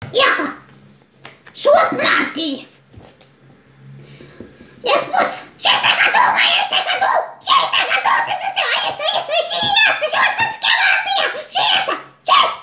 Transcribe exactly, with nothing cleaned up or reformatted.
Iaca! Și opt martie! I-a spus, și este cadou, mai este cadou, și este cadou, ți se se mai este, este și asta, și o să-ți cheamă asta ea, și asta, ce?